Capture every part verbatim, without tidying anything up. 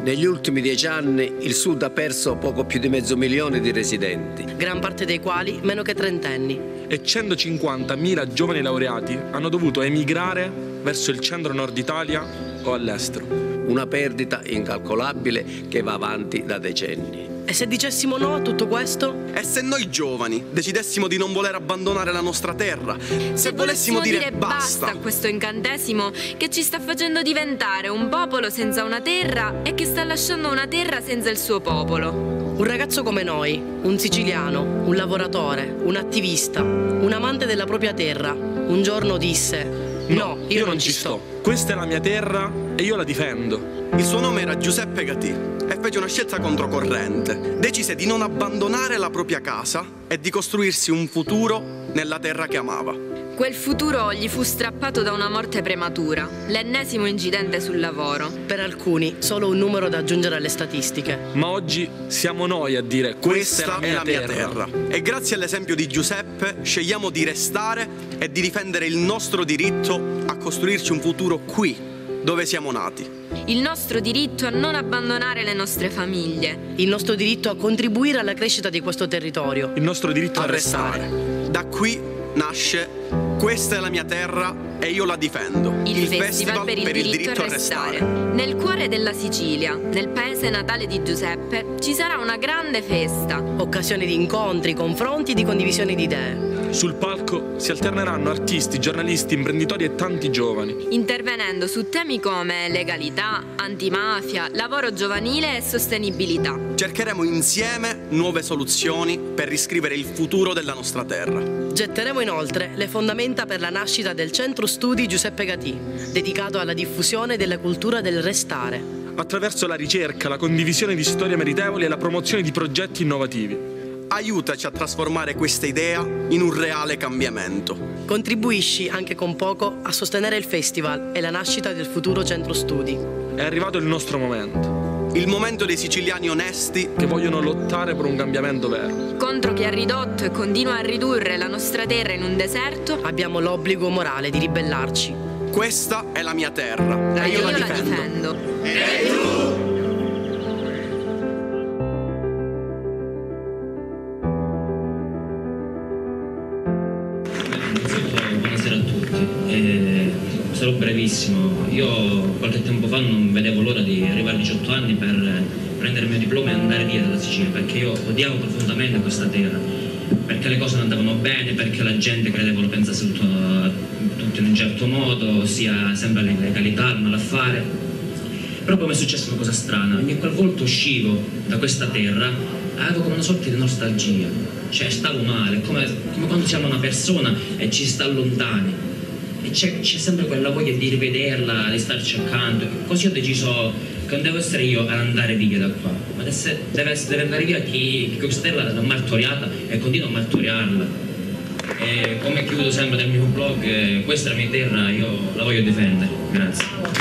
Negli ultimi dieci anni il Sud ha perso poco più di mezzo milione di residenti, gran parte dei quali meno che trentenni. E centocinquantamila giovani laureati hanno dovuto emigrare verso il centro-nord Italia o all'estero. Una perdita incalcolabile che va avanti da decenni. E se dicessimo no a tutto questo? E se noi giovani decidessimo di non voler abbandonare la nostra terra? Se, se volessimo dire, dire basta a questo incantesimo che ci sta facendo diventare un popolo senza una terra e che sta lasciando una terra senza il suo popolo. Un ragazzo come noi, un siciliano, un lavoratore, un attivista, un amante della propria terra, un giorno disse: no, io, io non ci sto. sto. Questa è la mia terra e io la difendo. Il suo nome era Giuseppe Gatì e fece una scelta controcorrente. Decise di non abbandonare la propria casa e di costruirsi un futuro nella terra che amava. Quel futuro gli fu strappato da una morte prematura, l'ennesimo incidente sul lavoro. Per alcuni solo un numero da aggiungere alle statistiche. Ma oggi siamo noi a dire: questa, questa è la mia, è la mia terra. terra. E grazie all'esempio di Giuseppe scegliamo di restare e di difendere il nostro diritto a costruirci un futuro qui, dove siamo nati. Il nostro diritto a non abbandonare le nostre famiglie. Il nostro diritto a contribuire alla crescita di questo territorio. Il nostro diritto a, a restare. restare. Da qui nasce Questa è la mia terra e io la difendo. Il, il Festival, Festival per il, per il diritto, diritto a restare. restare. Nel cuore della Sicilia, nel paese natale di Giuseppe, ci sarà una grande festa. Occasione di incontri, confronti e di condivisione di idee. Sul palco si alterneranno artisti, giornalisti, imprenditori e tanti giovani, intervenendo su temi come legalità, antimafia, lavoro giovanile e sostenibilità. Cercheremo insieme nuove soluzioni per riscrivere il futuro della nostra terra. Getteremo inoltre le fondamenta per la nascita del Centro Studi Giuseppe Gatì, dedicato alla diffusione della cultura del restare. Attraverso la ricerca, la condivisione di storie meritevoli e la promozione di progetti innovativi. Aiutaci a trasformare questa idea in un reale cambiamento. Contribuisci anche con poco a sostenere il festival e la nascita del futuro Centro Studi. È arrivato il nostro momento. Il momento dei siciliani onesti che vogliono lottare per un cambiamento vero. Contro chi ha ridotto e continua a ridurre la nostra terra in un deserto, abbiamo l'obbligo morale di ribellarci. Questa è la mia terra e, e io, io la la difendo. difendo. E tu? Buonasera a tutti. Eh, sarò brevissimo. Io qualche tempo fa non vedevo l'ora di arrivare a diciotto anni per prendere il mio diploma e andare via dalla Sicilia, perché io odiavo profondamente questa terra, perché le cose non andavano bene, perché la gente credeva lo pensasse tutto, tutto in un certo modo, sia sempre l'illegalità, il malaffare. Però poi mi è successa una cosa strana: ogni qualvolta uscivo da questa terra avevo come una sorta di nostalgia, cioè stavo male, come, come quando siamo una persona e ci sta lontani e c'è, c'è sempre quella voglia di rivederla, di starci accanto. Così ho deciso che non devo essere io ad andare via da qua, ma deve, essere, deve, essere, deve andare via chi, chi questa terra l'ha martoriata e continua a martoriarla. E come chiudo sempre nel mio blog, questa è la mia terra, io la voglio difendere. Grazie.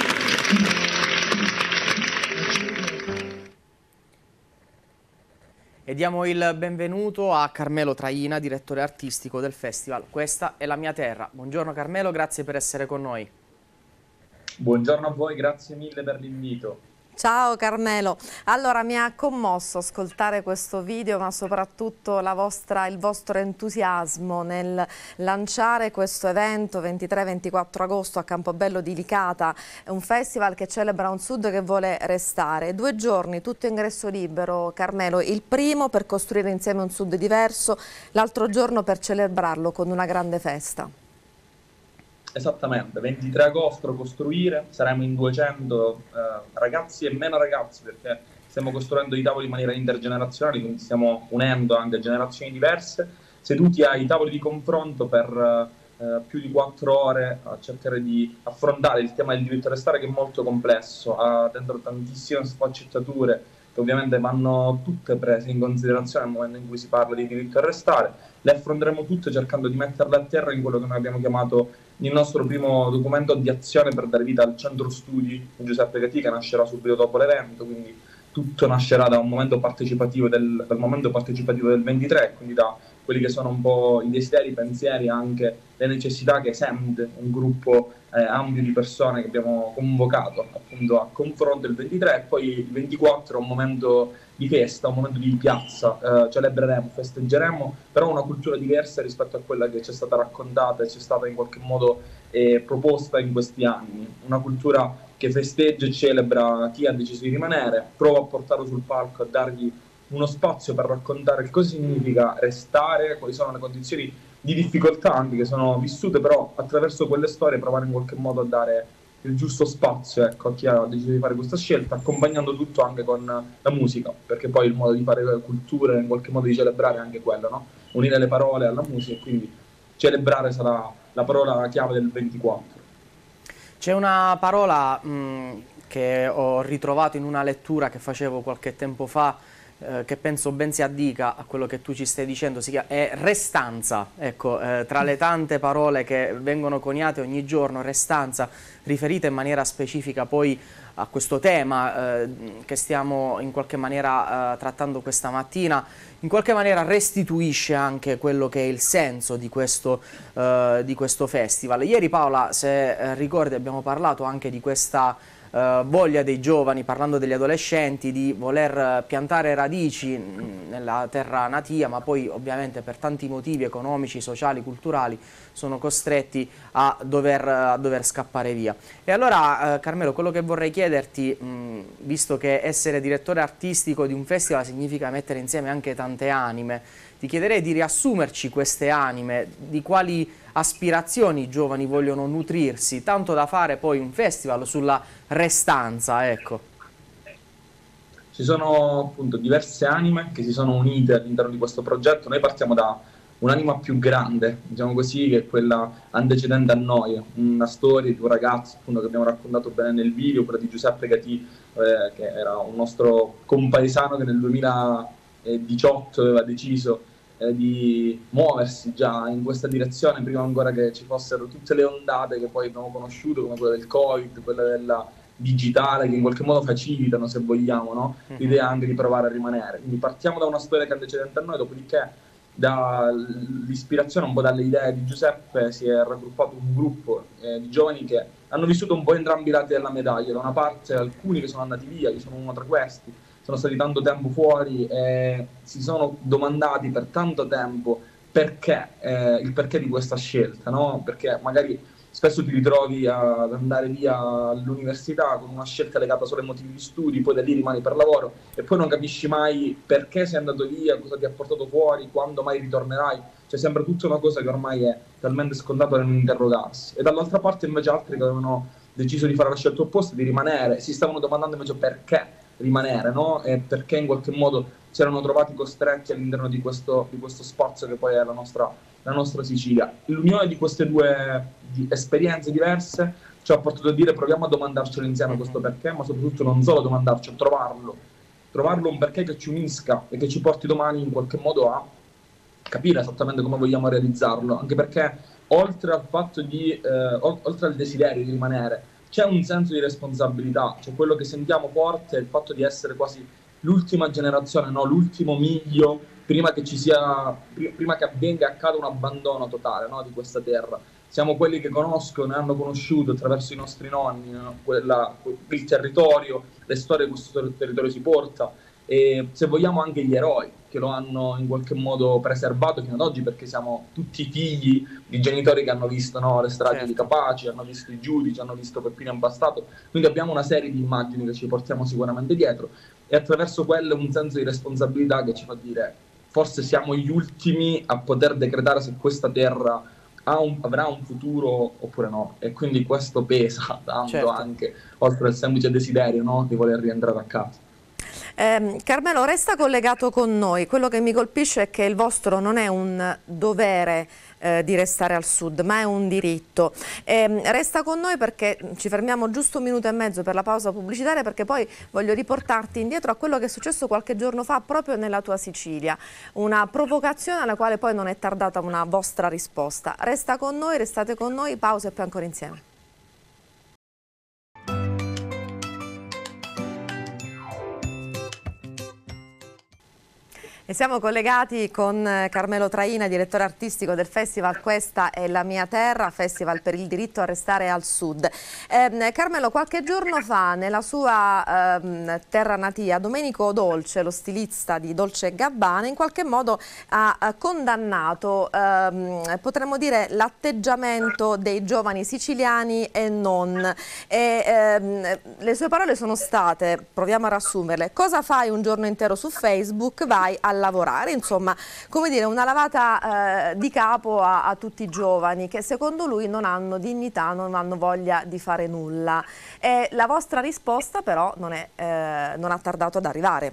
E diamo il benvenuto a Carmelo Traina, direttore artistico del festival Questa è la mia terra. Buongiorno Carmelo, grazie per essere con noi. Buongiorno a voi, grazie mille per l'invito. Ciao Carmelo, allora mi ha commosso ascoltare questo video, ma soprattutto la vostra, il vostro entusiasmo nel lanciare questo evento ventitré ventiquattro agosto a Campobello di Licata, un festival che celebra un Sud che vuole restare. Due giorni, tutto ingresso libero, Carmelo, il primo per costruire insieme un Sud diverso, l'altro giorno per celebrarlo con una grande festa. Esattamente, ventitré agosto costruire, saremo in duecento eh, ragazzi e meno ragazzi, perché stiamo costruendo i tavoli in maniera intergenerazionale, quindi stiamo unendo anche generazioni diverse, seduti ai tavoli di confronto per eh, più di quattro ore a cercare di affrontare il tema del diritto a restare, che è molto complesso, ha dentro tantissime sfaccettature che ovviamente vanno tutte prese in considerazione nel momento in cui si parla di diritto a restare. Le affronteremo tutte cercando di metterle a terra in quello che noi abbiamo chiamato il nostro primo documento di azione per dare vita al Centro Studi Giuseppe Gatì, che nascerà subito dopo l'evento, quindi tutto nascerà da un momento partecipativo del, dal momento partecipativo del ventitré, quindi da quelli che sono un po' i desideri, i pensieri, anche le necessità che sente un gruppo eh, ampio di persone che abbiamo convocato appunto a confronto il ventitré, e poi il ventiquattro è un momento di festa, un momento di piazza, eh, celebreremo, festeggeremo, però una cultura diversa rispetto a quella che ci è stata raccontata e ci è stata in qualche modo eh, proposta in questi anni, una cultura che festeggia e celebra chi ha deciso di rimanere, prova a portarlo sul palco, a dargli uno spazio per raccontare che cosa significa restare, quali sono le condizioni di difficoltà anche che sono vissute, però attraverso quelle storie provare in qualche modo a dare il giusto spazio, ecco, a chi ha deciso di fare questa scelta, accompagnando tutto anche con la musica, perché poi il modo di fare cultura, in qualche modo di celebrare è anche quello, no? Unire le parole alla musica, e quindi celebrare sarà la parola chiave del ventiquattro. C'è una parola mh, che ho ritrovato in una lettura che facevo qualche tempo fa, eh, che penso ben si addica a quello che tu ci stai dicendo, si chiama, è restanza. Ecco, eh, tra le tante parole che vengono coniate ogni giorno, restanza, riferita in maniera specifica poi a questo tema eh, che stiamo in qualche maniera eh, trattando questa mattina, in qualche maniera restituisce anche quello che è il senso di questo, eh, di questo festival. Ieri, Paola, se eh, ricordi, abbiamo parlato anche di questa eh, voglia dei giovani, parlando degli adolescenti, di voler piantare radici mh, nella terra natia, ma poi ovviamente per tanti motivi economici, sociali, culturali sono costretti a dover, a dover scappare via. E allora, eh, Carmelo, quello che vorrei chiederti, mh, visto che essere direttore artistico di un festival significa mettere insieme anche tante anime, ti chiederei di riassumerci queste anime, di quali aspirazioni i giovani vogliono nutrirsi, tanto da fare poi un festival sulla restanza, ecco. Ci sono appunto diverse anime che si sono unite all'interno di questo progetto. Noi partiamo da un'anima più grande, diciamo così, che è quella antecedente a noi, una storia di un ragazzo appunto che abbiamo raccontato bene nel video, quella di Giuseppe Gatì, eh, che era un nostro compaesano che nel duemiladiciotto aveva deciso eh, di muoversi già in questa direzione, prima ancora che ci fossero tutte le ondate che poi abbiamo conosciuto, come quella del Covid, quella della digitale, che in qualche modo facilitano, se vogliamo, no? L'idea anche di provare a rimanere. Quindi partiamo da una storia che è antecedente a noi, dopodiché dall'ispirazione, un po' dalle idee di Giuseppe, si è raggruppato un gruppo eh, di giovani che hanno vissuto un po' entrambi i lati della medaglia. Da una parte alcuni che sono andati via, io sono uno tra questi, sono stati tanto tempo fuori e si sono domandati per tanto tempo perché, eh, il perché di questa scelta, no? Perché magari spesso ti ritrovi ad andare via all'università con una scelta legata solo ai motivi di studi, poi da lì rimani per lavoro e poi non capisci mai perché sei andato via, cosa ti ha portato fuori, quando mai ritornerai. C'è sempre tutta una cosa che ormai è talmente scontata da non interrogarsi. E dall'altra parte invece altri che avevano deciso di fare la scelta opposta, di rimanere, si stavano domandando invece perché rimanere, no? E perché in qualche modo si erano trovati costretti all'interno di questo, di questo spazio che poi è la nostra, la nostra Sicilia. L'unione di queste due di esperienze diverse ci ha portato a dire proviamo a domandarcelo insieme questo perché, ma soprattutto non solo domandarci, a trovarlo. Trovarlo un perché che ci unisca e che ci porti domani in qualche modo a capire esattamente come vogliamo realizzarlo, anche perché oltre al fatto di, eh, oltre al desiderio di rimanere, c'è un senso di responsabilità, cioè quello che sentiamo forte è il fatto di essere quasi l'ultima generazione, no? L'ultimo miglio prima che ci sia, prima che avvenga e accada un abbandono totale, no? Di questa terra. Siamo quelli che conoscono e hanno conosciuto attraverso i nostri nonni, no? Quella, il territorio, le storie che questo territorio si porta e se vogliamo anche gli eroi che lo hanno in qualche modo preservato fino ad oggi, perché siamo tutti figli di genitori che hanno visto, no, le stragi, certo, di Capaci, hanno visto i giudici, hanno visto Peppino Impastato, quindi abbiamo una serie di immagini che ci portiamo sicuramente dietro e attraverso quelle un senso di responsabilità che ci fa dire forse siamo gli ultimi a poter decretare se questa terra ha un, avrà un futuro oppure no, e quindi questo pesa tanto, certo, anche oltre al semplice desiderio, no, di voler rientrare a casa. Eh, Carmelo, resta collegato con noi. Quello che mi colpisce è che il vostro non è un dovere eh, di restare al sud, ma è un diritto. Eh, resta con noi perché ci fermiamo giusto un minuto e mezzo per la pausa pubblicitaria, perché poi voglio riportarti indietro a quello che è successo qualche giorno fa proprio nella tua Sicilia. Una provocazione alla quale poi non è tardata una vostra risposta. Resta con noi, restate con noi, pausa e poi ancora insieme. E siamo collegati con Carmelo Traina, direttore artistico del festival Questa è la mia terra, festival per il diritto a restare al sud. Eh, Carmelo, qualche giorno fa nella sua eh, terra natia, Domenico Dolce, lo stilista di Dolce e Gabbana, in qualche modo ha, ha condannato, eh, potremmo dire, l'atteggiamento dei giovani siciliani e non. E, eh, le sue parole sono state, proviamo a riassumerle: cosa fai un giorno intero su Facebook? Vai a lavorare. Insomma, come dire, una lavata eh, di capo a, a tutti i giovani che secondo lui non hanno dignità, non hanno voglia di fare nulla. E la vostra risposta però non, è, eh, non ha tardato ad arrivare.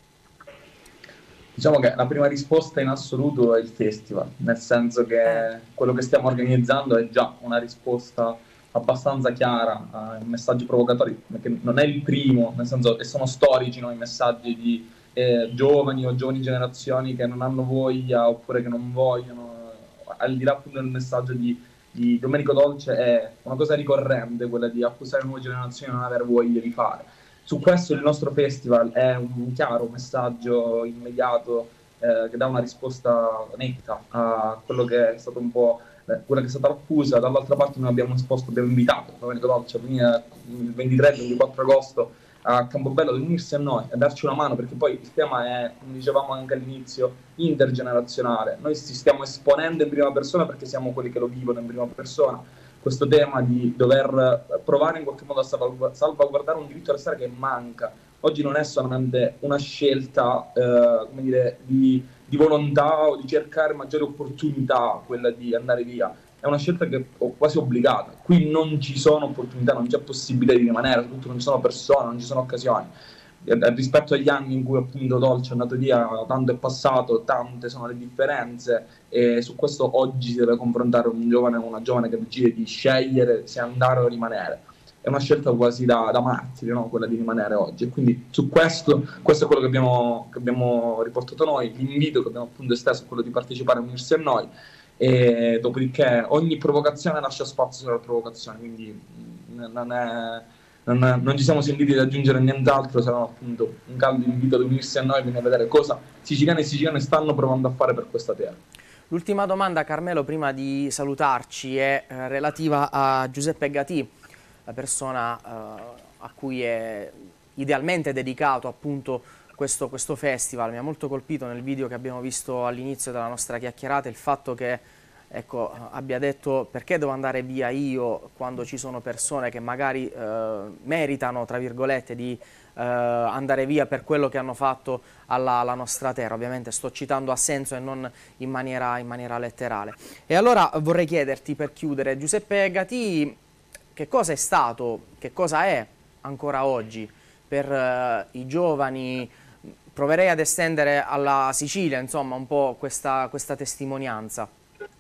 Diciamo che la prima risposta in assoluto è il festival, nel senso che eh. quello che stiamo organizzando è già una risposta abbastanza chiara ai messaggi provocatori, perché non è il primo, nel senso che sono storici, no, i messaggi di Eh, giovani o giovani generazioni che non hanno voglia oppure che non vogliono. Al di là appunto del messaggio di, di Domenico Dolce, è una cosa ricorrente quella di accusare le nuove generazioni di non avere voglia di fare. Su questo il nostro festival è un chiaro messaggio immediato eh, che dà una risposta netta a quello che è stato un po' eh, quella che è stata l'accusa. Dall'altra parte noi abbiamo esposto, abbiamo invitato Domenico Dolce a venire il ventitré e ventiquattro agosto a Campobello ad unirsi a noi e darci una mano, perché poi il tema è, come dicevamo anche all'inizio, intergenerazionale. Noi ci stiamo esponendo in prima persona perché siamo quelli che lo vivono in prima persona, questo tema di dover provare in qualche modo a salvaguardare un diritto a restare che manca. Oggi non è solamente una scelta eh, come dire, di, di volontà o di cercare maggiori opportunità, quella di andare via. È una scelta che è quasi obbligata. Qui non ci sono opportunità, non c'è possibilità di rimanere, soprattutto non ci sono persone, non ci sono occasioni. Rispetto agli anni in cui appunto Dolce è andato via, tanto è passato, tante sono le differenze, e su questo oggi si deve confrontare un giovane o una giovane che decide di scegliere se andare o rimanere. È una scelta quasi da, da martiri, no? Quella di rimanere oggi. E quindi su questo, questo è quello che abbiamo, che abbiamo riportato noi. L'invito che abbiamo appunto esteso è quello di partecipare e unirsi a noi. E dopodiché ogni provocazione lascia spazio sulla provocazione, quindi non, è, non, è, non ci siamo sentiti di aggiungere nient'altro, se no appunto un caldo invito ad unirsi a noi, quindi a vedere cosa siciliani e siciliane stanno provando a fare per questa terra. L'ultima domanda, Carmelo, prima di salutarci, è eh, relativa a Giuseppe Gatì, la persona eh, a cui è idealmente dedicato appunto Questo, questo festival. Mi ha molto colpito nel video che abbiamo visto all'inizio della nostra chiacchierata il fatto che, ecco, abbia detto: perché devo andare via io quando ci sono persone che magari eh, meritano, tra virgolette, di eh, andare via per quello che hanno fatto alla, alla nostra terra. Ovviamente sto citando a senso e non in maniera, in maniera letterale. E allora vorrei chiederti, per chiudere, Giuseppe Gatì, che cosa è stato, che cosa è ancora oggi per eh, i giovani. Proverei ad estendere alla Sicilia, insomma, un po' questa, questa testimonianza.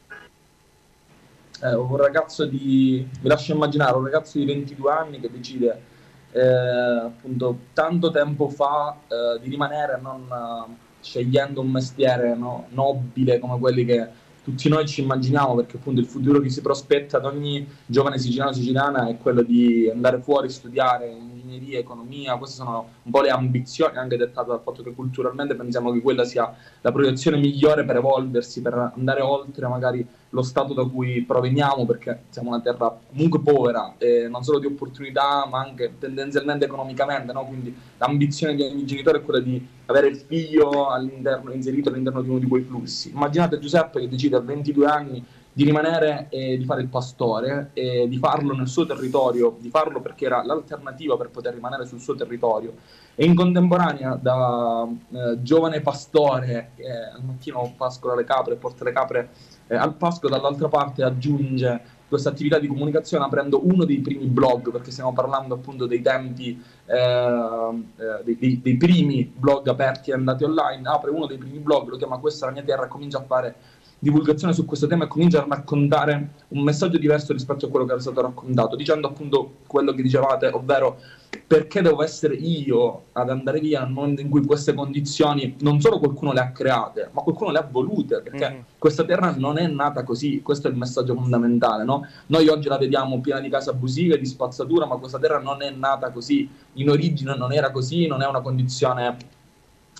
Eh, un ragazzo di, vi lascio immaginare, un ragazzo di ventidue anni che decide eh, appunto tanto tempo fa eh, di rimanere, non uh, scegliendo un mestiere, no, nobile come quelli che tutti noi ci immaginiamo, perché appunto il futuro che si prospetta ad ogni giovane siciliano o siciliana è quello di andare fuori, studiare ingegneria, economia. Queste sono un po' le ambizioni, anche dettate dal fatto che culturalmente pensiamo che quella sia la proiezione migliore per evolversi, per andare oltre magari lo stato da cui proveniamo, perché siamo una terra comunque povera, eh, non solo di opportunità ma anche tendenzialmente economicamente, no? Quindi l'ambizione di ogni genitore è quella di avere il figlio all'interno, inserito all'interno di uno di quei flussi. Immaginate Giuseppe che decide a ventidue anni di rimanere e di fare il pastore, e di farlo nel suo territorio, di farlo perché era l'alternativa per poter rimanere sul suo territorio, e in contemporanea da eh, giovane pastore che al mattino pascola le capre, porta le capre eh, al pascolo, dall'altra parte aggiunge questa attività di comunicazione aprendo uno dei primi blog, perché stiamo parlando appunto dei tempi eh, eh, dei, dei, dei primi blog aperti e andati online. Apre uno dei primi blog, lo chiama Questa è la mia terra, e comincia a fare divulgazione su questo tema e comincia a raccontare un messaggio diverso rispetto a quello che era stato raccontato, dicendo appunto quello che dicevate, ovvero: perché devo essere io ad andare via nel momento in cui queste condizioni non solo qualcuno le ha create, ma qualcuno le ha volute, perché mm. questa terra non è nata così. Questo è il messaggio fondamentale, no? Noi oggi la vediamo piena di case abusive, di spazzatura, ma questa terra non è nata così, in origine non era così, non è una condizione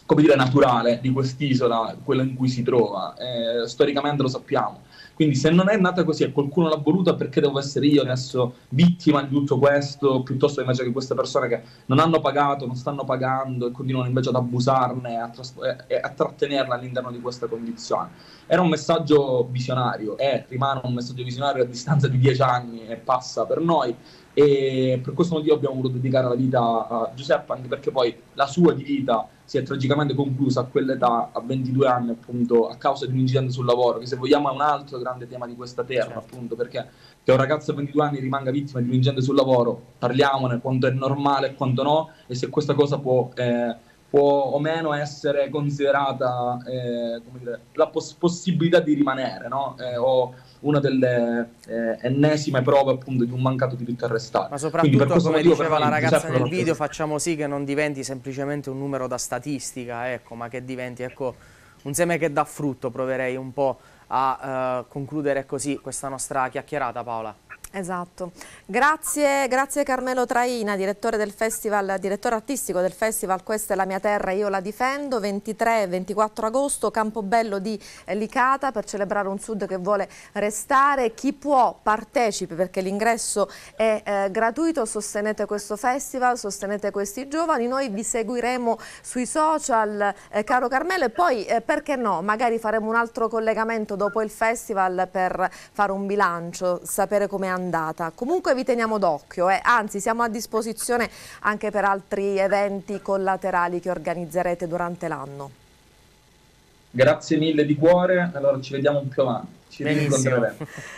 come dire, naturale di quest'isola, quella in cui si trova, eh, storicamente lo sappiamo. Quindi se non è nata così e qualcuno l'ha voluta, perché devo essere io adesso vittima di tutto questo, piuttosto invece che queste persone che non hanno pagato, non stanno pagando e continuano invece ad abusarne e a, e a trattenerla all'interno di questa condizione. Era un messaggio visionario e rimane un messaggio visionario a distanza di dieci anni e passa per noi, e per questo motivo abbiamo voluto dedicare la vita a Giuseppe, anche perché poi la sua di vita si è tragicamente conclusa a quell'età, a ventidue anni, appunto, a causa di un incidente sul lavoro, che se vogliamo è un altro grande tema di questa terra, certo. appunto, perché che un ragazzo a ventidue anni rimanga vittima di un incidente sul lavoro, parliamone, quanto è normale e quanto no, e se questa cosa può, eh, può o meno essere considerata eh, come dire, la poss- possibilità di rimanere, no? Eh, o una delle eh, ennesime prove, appunto, di un mancato diritto a restare. Ma soprattutto, per come diceva la ragazza Giuseppe nel video, facciamo sì che non diventi semplicemente un numero da statistica, ecco, ma che diventi, ecco, un seme che dà frutto. Proverei un po' a uh, concludere così questa nostra chiacchierata, Paola. Esatto, grazie, grazie Carmelo Traina, direttore del festival, direttore artistico del festival Questa è la mia terra, io la difendo, ventitré e ventiquattro agosto, Campobello di Licata, per celebrare un Sud che vuole restare. Chi può partecipi, perché l'ingresso è eh, gratuito, sostenete questo festival, sostenete questi giovani, noi vi seguiremo sui social, eh, caro Carmelo, e poi eh, perché no, magari faremo un altro collegamento dopo il festival per fare un bilancio, sapere come è andata. Comunque vi teniamo d'occhio, eh. anzi siamo a disposizione anche per altri eventi collaterali che organizzerete durante l'anno. Grazie mille di cuore, allora ci vediamo più avanti, ci rincontreremo.